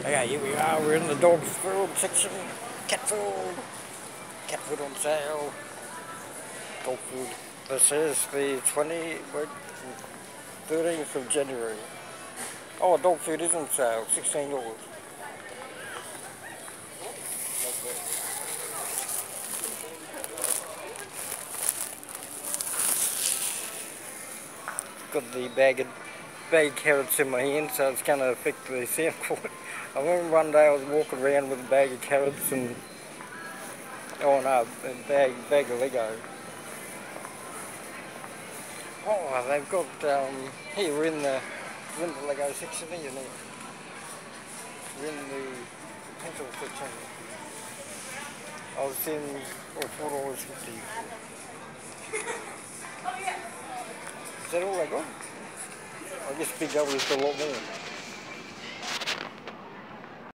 Okay, here we are, we're in the dog food section. Cat food. Cat food on sale. Dog food. This is the 13th of January. Oh, dog food is on sale, $16. Got the bag of carrots in my hand, so it's going to affect the sound quality. I remember one day I was walking around with a bag of carrots and oh no, a bag of Lego. Oh, they've got here we're in the Lego section here now. We're in the pencil section. I was seeing $4.50. Is that all they got? I guess Big W's got a lot more.